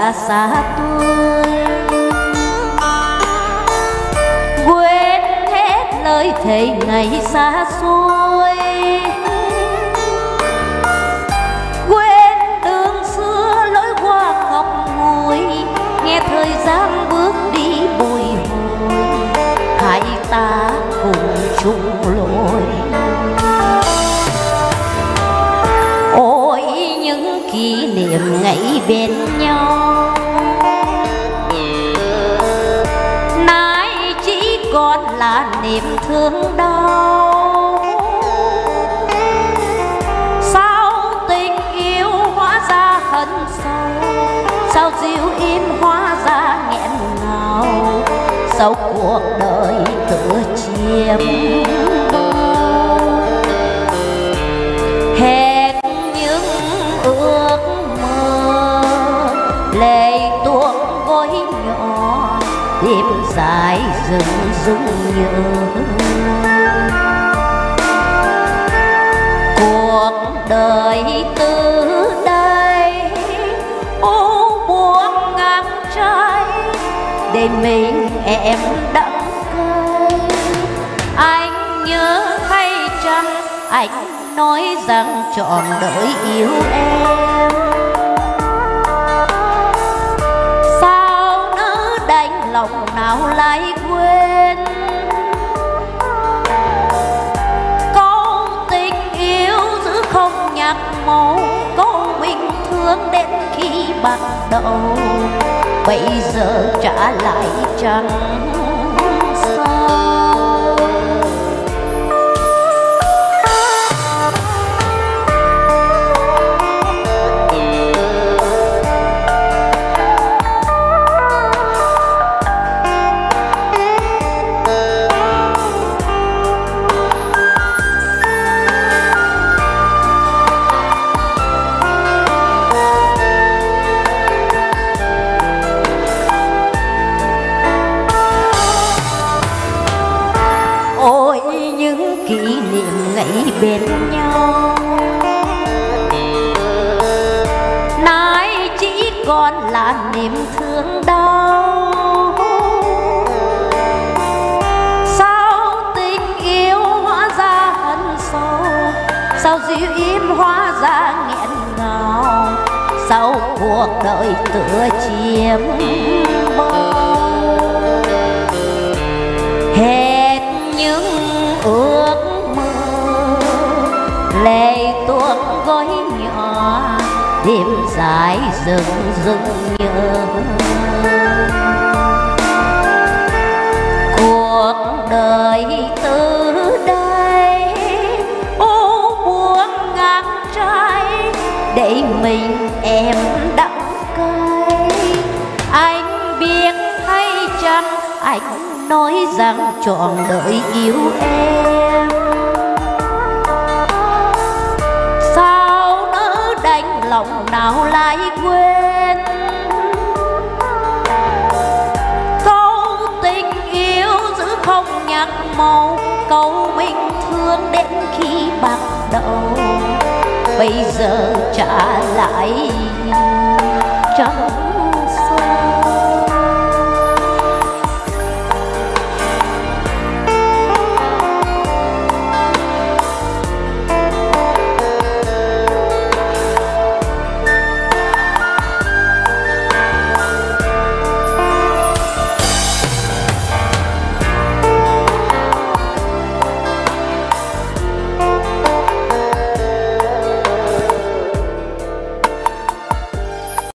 đã xa tôi, quên hết lời thề ngày xa xôi, quên đường xưa lối qua ngọc ngùi, nghe thời gian bước đi bồi hồi, hai ta cùng chung lối. Ôi những kỷ niệm ngày bên nhau, nay chỉ còn là niềm thương đau. Sao tình yêu hóa ra hận sâu, sao dịu im hóa ra nghẹn ngào, sao cuộc đời tựa chiếm hết những ước mơ, lệ tuôn gối nhỏ đêm dài rừng rừng nhớ. Cuộc đời từ đây ô buông ngang trái, để mình em đắng cay. Anh nhớ hay chăng anh nói rằng trọn đời yêu em, sao nỡ đành lòng nào lại quên. Câu tình yêu giữ không nhạt màu, câu mình thương đến khi bắt đầu, bây giờ trả lại chẳng sao. Ôi những kỷ niệm ngày bên nhau, nay chỉ còn là niềm thương đau. Sao tình yêu hóa ra hận sâu, sao dịu im hóa ra nghẹn ngào, sao cuộc đời tựa chiếm bao. Hết những ước mơ, lệ tuôn gối nhỏ đêm dài rừng rừng nhớ. Cuộc đời từ đây ô buông ngang trái, để mình em đắng cay. Anh biết hay chăng anh nói rằng trọn đời yêu em, sao nỡ đành lòng nào lại quên. Câu tình yêu giữ không nhạt màu, câu mình thương đến khi bắt đầu, bây giờ trả lại